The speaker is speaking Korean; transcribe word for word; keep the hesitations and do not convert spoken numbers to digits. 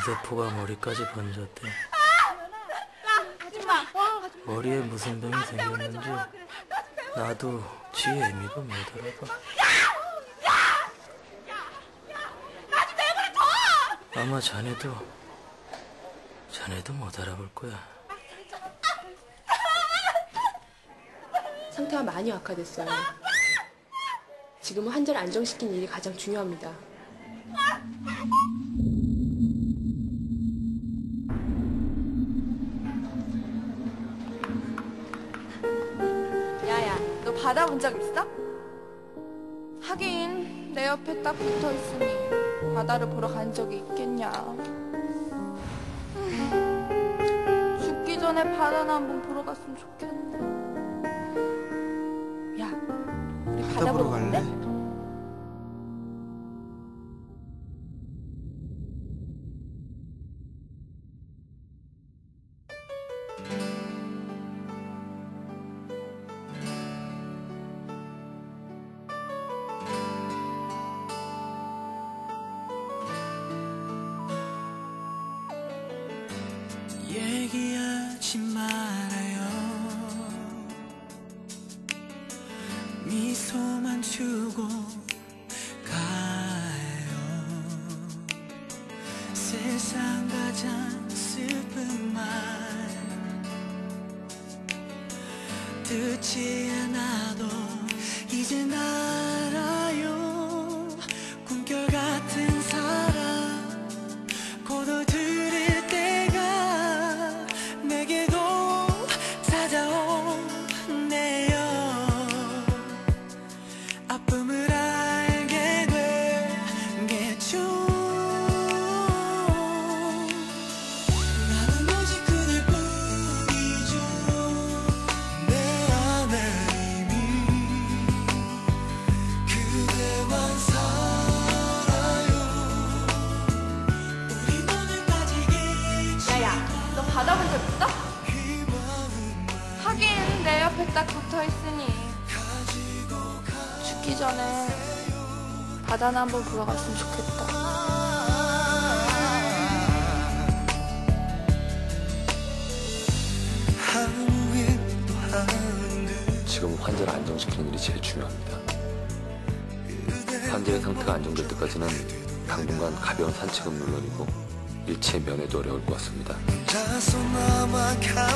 공세포가 머리까지 번졌대. 머리에 무슨 병이 생겼는지 나도 지 애미도 못 알아봐. 아마 자네도 자네도 못 알아볼 거야. 상태가 많이 악화됐어요. 지금은 환자를 안정시키는 일이 가장 중요합니다. 야야, 너 받아본 적 있어? 하긴 내 옆에 딱 붙어있으니 바다를 보러 간 적이 있겠냐. 음, 죽기 전에 바다나 한번 보러 갔으면 좋겠네. 야, 우리 바다, 바다 보러 갈래? 갈래? 얘기하지 말아요. 미소만 주고 가요. 세상 가장 슬픈 말 듣지 않아도 이젠 알아요. 꿈결 같은 사랑 고도 들일 때가 내게도 찾아오네요. 아픔을 알게 되겠죠. 나는 오직 그대뿐이죠. 내 안에 이미 그대만 살아요. 우리 오늘까지 야야, 너 받아본 적 있어? 하긴 내 옆에 딱 붙어있으니 죽기 전에 바다나 한번 보러 갔으면 좋겠다. 지금 환자를 안정시키는 일이 제일 중요합니다. 환자의 상태가 안정될 때까지는 당분간 가벼운 산책은 물론이고 일체 면회도 어려울 것 같습니다.